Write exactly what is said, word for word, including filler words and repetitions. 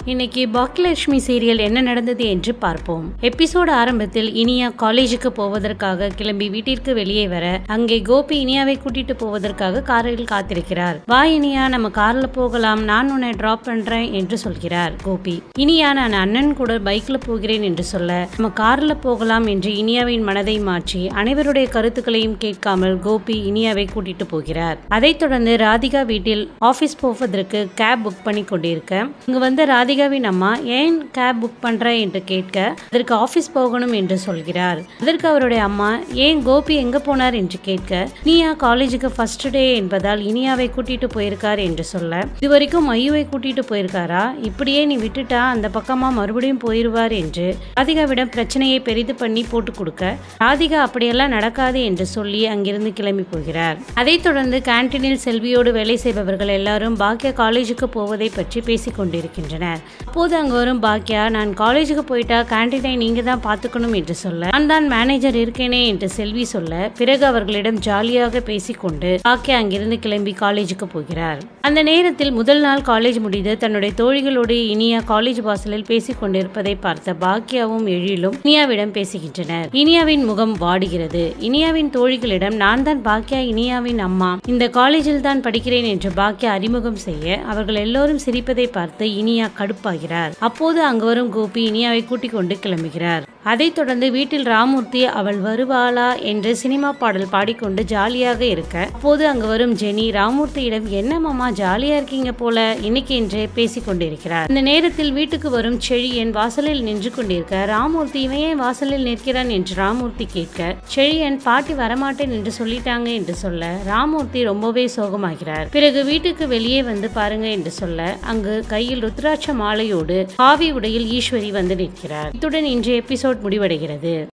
இன்னைக்கு பாக்கியலக்ஷ்மி சீரியல் என்ன நடந்தது என்று பார்ப்போம். எபிசோடு ஆரம்பத்தில் இனியா காலேஜுக்கு போவதற்காக கிளம்பி வீட்டிற்கு வெளியே வர அங்கே கோபி இனியாவை கூட்டிட்டு போவதற்காக காரில் காத்திருக்கிறார். வா இனியா, நம்ம கார்ல போகலாம், நான் உன்னை டிராப் பண்றேன் என்று சொல்கிறார் கோபி. இனியா, நான் அண்ணன் கூட பைக்ல போகிறேன் என்று சொல்ல நம்ம கார்ல போகலாம் என்று இனியாவின் மனதை மாற்றி அனைவருடைய கருத்துக்களையும் கேட்காமல் கோபி இனியாவை கூட்டிட்டு போகிறார். அதைத் தொடர்ந்து ராதிகா வீட்டில் ஆபீஸ் போவதற்கு கேப் புக் பண்ணி கொண்டிருக்க இங்கு வந்த ராதிகா ராதிகாவின் அம்மா ஏன் கேப் புக் பண்ற என்று கேட்க அதற்கு ஆபீஸ் போகணும் என்று சொல்கிறார். அதற்கு அவருடைய அம்மா ஏன் கோபி எங்க போனார் என்று கேட்க இனியா காலேஜுக்கு ஃபர்ஸ்ட் டே என்பதால் இனியாவை கூட்டிட்டு போயிருக்கார் என்று சொல்ல இதுவரைக்கும் மையுவை கூட்டிட்டு போயிருக்காரா, இப்படியே நீ விட்டுட்டா அந்த பக்கமா மறுபடியும் போயிருவார் என்று ராதிகாவிடம் பிரச்சனையை பெரிது பண்ணி போட்டு கொடுக்க ராதிகா அப்படியெல்லாம் நடக்காது என்று சொல்லி அங்கிருந்து கிளம்பி போகிறார். அதைத் தொடர்ந்து கேன்டீனில் செல்வியோடு வேலை செய்பவர்கள் எல்லாரும் பாக்கியா காலேஜுக்கு போவதை பற்றி பேசிக் கொண்டிருக்கின்றனர். அப்போது அங்கு வரும் பாக்கியா, நான் காலேஜுக்கு போயிட்டா கேன்டீனை நீங்க தான் பாத்துக்கணும் என்று சொல்ல நான் தான் மேனேஜர் இருக்கேனே என்று செல்வி சொல்ல பிறகு அவர்களிடம் ஜாலியாக பேசிக்கொண்டு பாக்கியா அங்கிருந்து கிளம்பி காலேஜுக்கு போகிறார். அந்த நேரத்தில் முதல் நாள் காலேஜ் முடிந்து தன்னுடைய தோழிகளோடு இனியா காலேஜ் வாசலில் பேசிக் கொண்டிருப்பதை பார்த்த பாக்கியாவும் எழிலும் இனியாவிடம் பேசுகின்றனர். இனியாவின் முகம் வாடுகிறது. இனியாவின் தோழிகளிடம் நான் தான் பாக்கியா, இனியாவின் அம்மா, இந்த காலேஜில் தான் படிக்கிறேன் என்று பாக்கியா அறிமுகம் செய்ய அவர்கள் எல்லோரும் சிரிப்பதை பார்த்து இனியா கடுப்பாகிறார். அப்போது அங்கு வரும் கோபி இனியாவை கூட்டிக் கொண்டு கிளம்புகிறார். அதைத் தொடர்ந்து வீட்டில் ராமூர்த்தி அவள் வருவாளா என்று சினிமா பாடல் பாடிக்கொண்டு ஜாலியாக இருக்க அப்போது அங்கு வரும் ஜெனி ராமூர்த்தியிடம் என்ன மாமா ஜாலியா இருக்கீங்க போல இன்னைக்கு என்று பேசிக் கொண்டிருக்கிறார். இந்த நேரத்தில் வீட்டுக்கு வரும் செழியன் வாசலில் நின்று கொண்டிருக்க ராமூர்த்தி இவன் ஏன் வாசலில் நிற்கிறான் என்று ராமூர்த்தி கேட்க செழியன் பாட்டி வரமாட்டேன் என்று சொல்லிட்டாங்க என்று சொல்ல ராமூர்த்தி ரொம்பவே சோகமாகிறார். பிறகு வீட்டுக்கு வெளியே வந்து பாருங்க என்று சொல்ல அங்கு கையில் ருத்ராட்ச மாலையோடு காவி உடையில் ஈஸ்வரி வந்து நிற்கிறார். இத்துடன் இன்றைய எபிசோட் முடிவடைகிறது.